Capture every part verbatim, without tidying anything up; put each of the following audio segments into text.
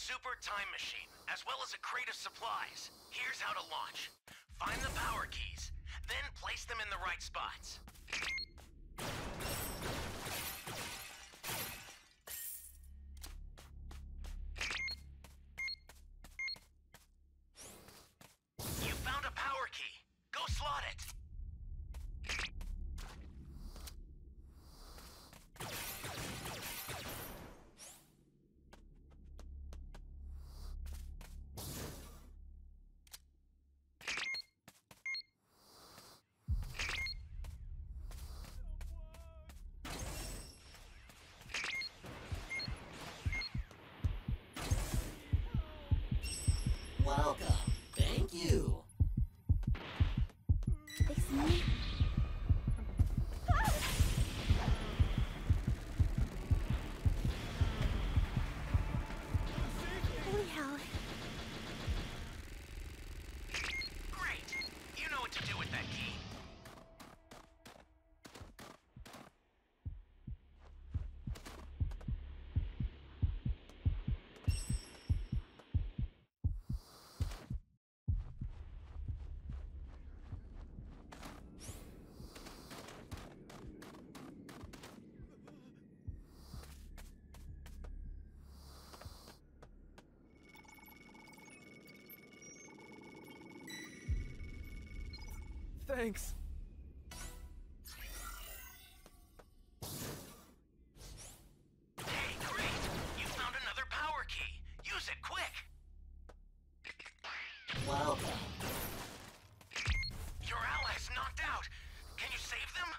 super time machine, as well as a crate of supplies. Here's how to launch. Find the power keys, then place them in the right spots. You found a power key. Go slot it. Welcome. Thank you. Fix me? Holy hell. Great. You know what to do with that key. Thanks. Hey, great! You found another power key. Use it quick. Welcome. Your ally's knocked out. Can you save them?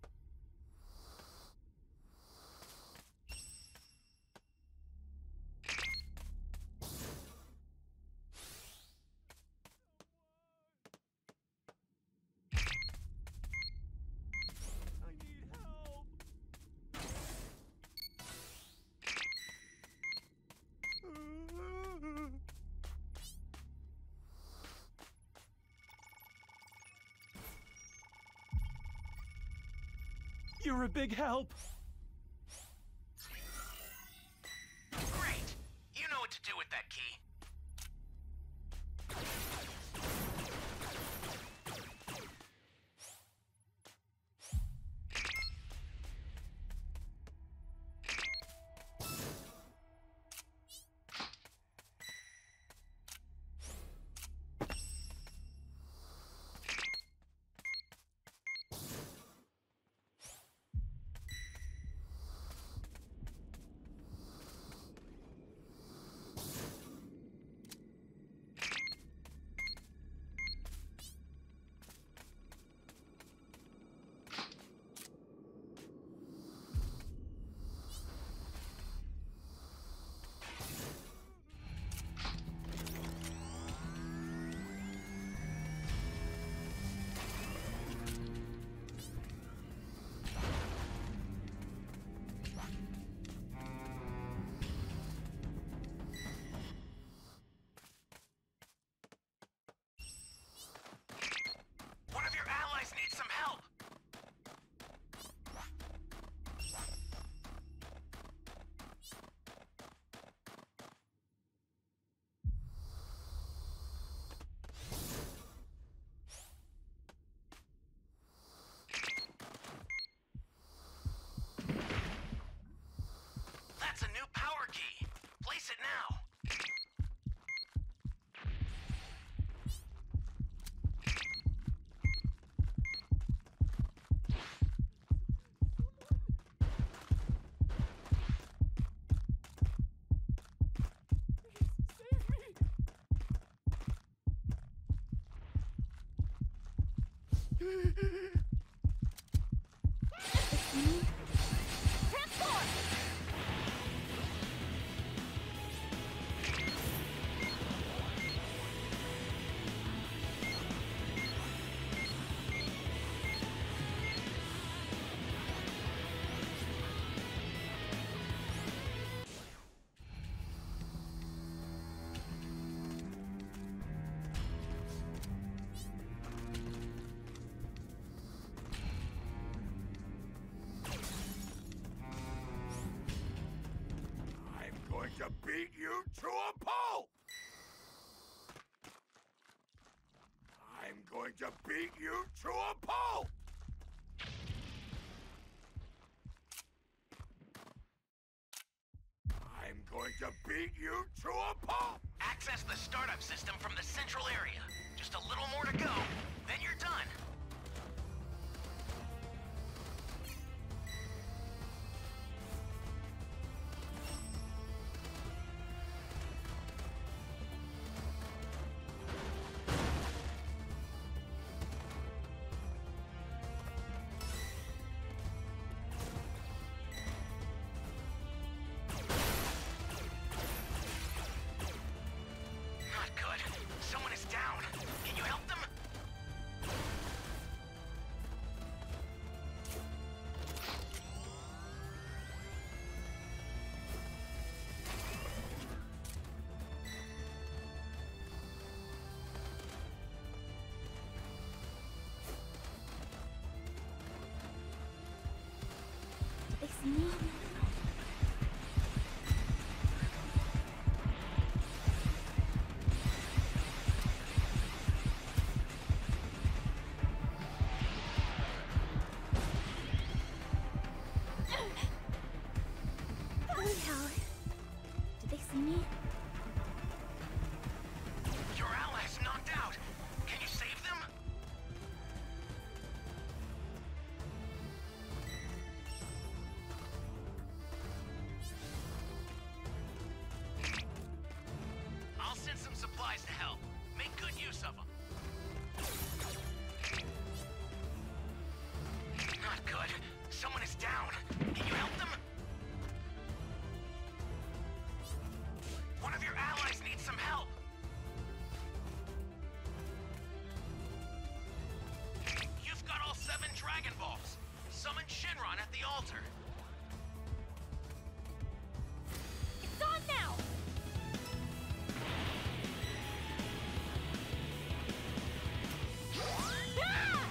I need help. You're a big help. Great. You know what to do with that key. One of your allies needs some help. That's a new power key. Place it now. Fix me? Transform! To beat you to a pulp! beat you to a pulp! I'm going to beat you to a pulp! Access the startup system from the central area. Just a little more to go, then you're done. They see me? Holy hell. Did they see me? Your allies knocked out. Can you save them? I'll send some supplies to help. Make good use of them. Not good. Someone is down. Can you help them? One of your allies needs some help. You've got all seven Dragon Balls. Summon Shinron at the altar. It's on now! Ah!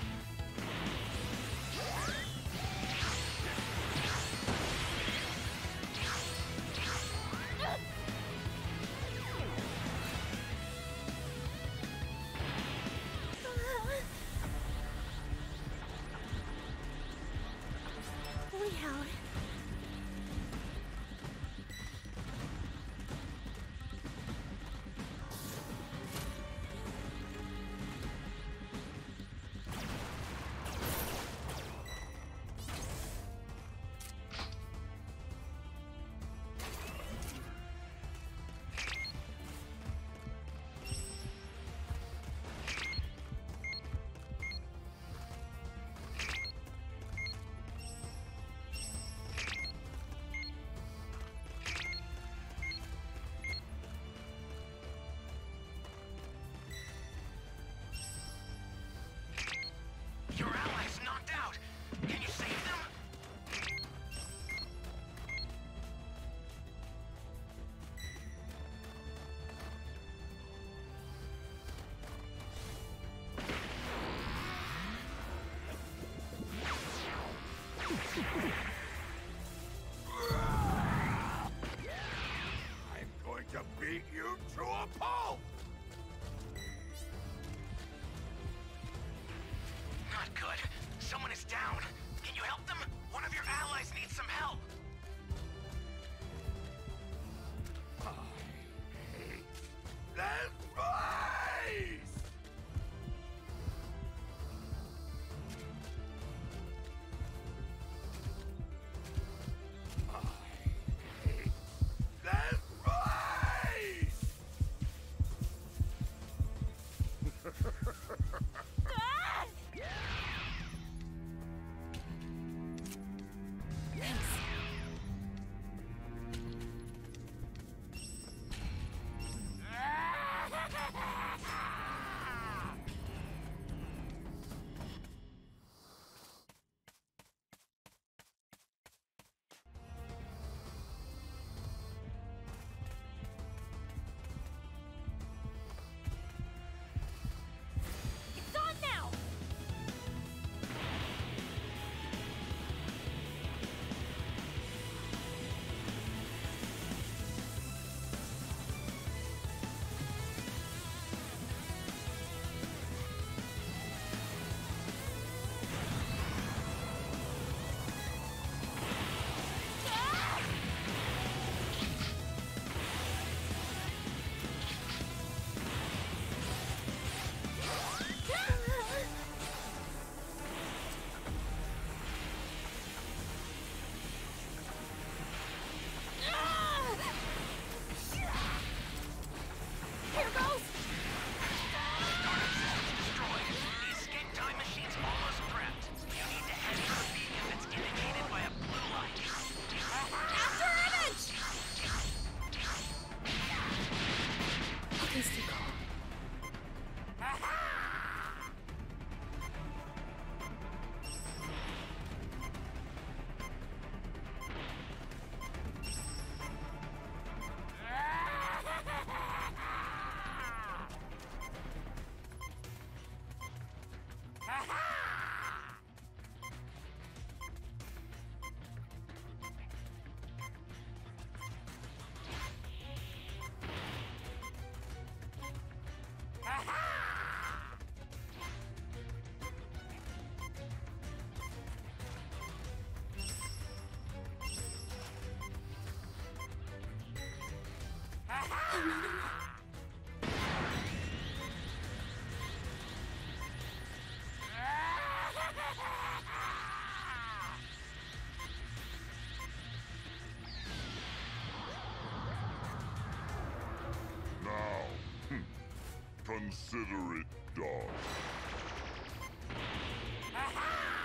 Holy hell. Your allies knocked out. Can you save them? I'm going to beat you to a pulp! Not good. Someone is down. Can you help them? One of your allies needs some help. This place! I hate this place! Consider it done. Aha!